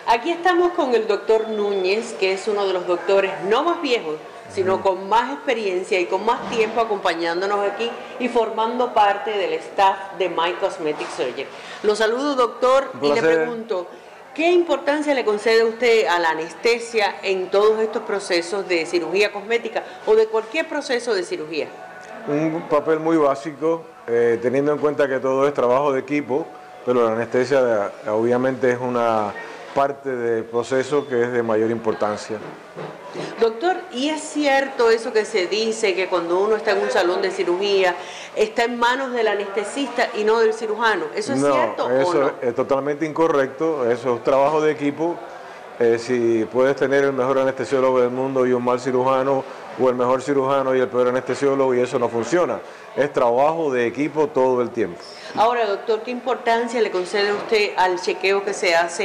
Aquí estamos con el doctor Núñez, que es uno de los doctores no más viejos, sino con más experiencia y con más tiempo acompañándonos aquí y formando parte del staff de My Cosmetic Surgery. Lo saludo, doctor, y le pregunto, ¿qué importancia le concede usted a la anestesia en todos estos procesos de cirugía cosmética o de cualquier proceso de cirugía? Un papel muy básico, teniendo en cuenta que todo es trabajo de equipo, pero la anestesia obviamente es una parte del proceso que es de mayor importancia. Doctor, ¿y es cierto eso que se dice, que cuando uno está en un salón de cirugía está en manos del anestesista y no del cirujano? ¿Eso es cierto o no? Eso es totalmente incorrecto, eso es trabajo de equipo. Si puedes tener el mejor anestesiólogo del mundo y un mal cirujano, o el mejor cirujano y el peor anestesiólogo, y eso no funciona. Es trabajo de equipo todo el tiempo. Ahora, doctor, ¿qué importancia le concede usted al chequeo que se hace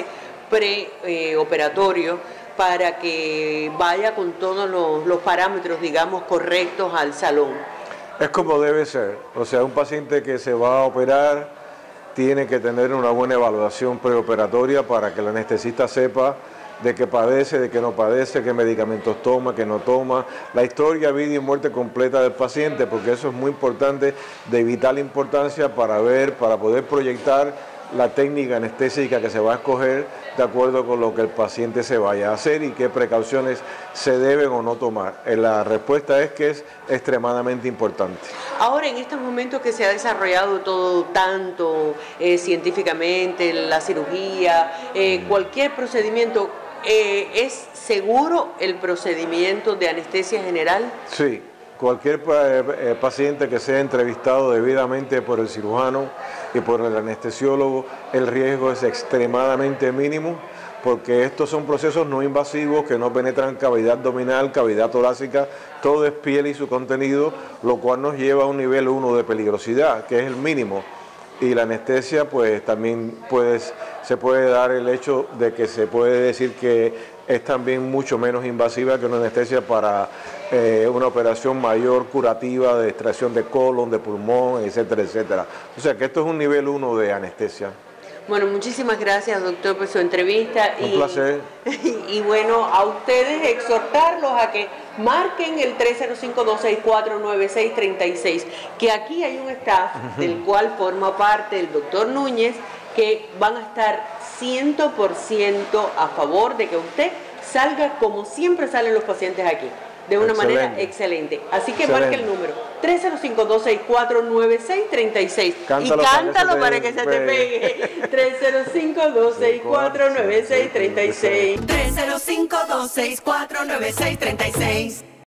preoperatorio para que vaya con todos los parámetros, digamos, correctos al salón? Es como debe ser. O sea, un paciente que se va a operar tiene que tener una buena evaluación preoperatoria para que el anestesista sepa de qué padece, de qué no padece, qué medicamentos toma, qué no toma, la historia, vida y muerte completa del paciente, porque eso es muy importante, de vital importancia para poder proyectar la técnica anestésica que se va a escoger de acuerdo con lo que el paciente se vaya a hacer y qué precauciones se deben o no tomar. La respuesta es que es extremadamente importante. Ahora, en estos momentos que se ha desarrollado todo tanto científicamente, la cirugía, cualquier procedimiento, ¿es seguro el procedimiento de anestesia general? Sí. Cualquier paciente que sea entrevistado debidamente por el cirujano y por el anestesiólogo, el riesgo es extremadamente mínimo, porque estos son procesos no invasivos que no penetran cavidad abdominal, cavidad torácica, todo es piel y su contenido, lo cual nos lleva a un nivel 1 de peligrosidad, que es el mínimo. Y la anestesia, pues también se puede dar el hecho de que se puede decir que es también mucho menos invasiva que una anestesia para una operación mayor curativa de extracción de colon, de pulmón, etcétera, etcétera. O sea que esto es un nivel 1 de anestesia. Bueno, muchísimas gracias, doctor, por su entrevista. Un placer. Y bueno, a ustedes exhortarlos a que marquen el 305-264-9636, que aquí hay un staff del cual forma parte el doctor Núñez, que van a estar 100% a favor de que usted salga como siempre salen los pacientes aquí, de una manera excelente. Así que marque el número 305-264-9636 y cántalo para que se te pegue. 305-264-9636. 305-264-9636.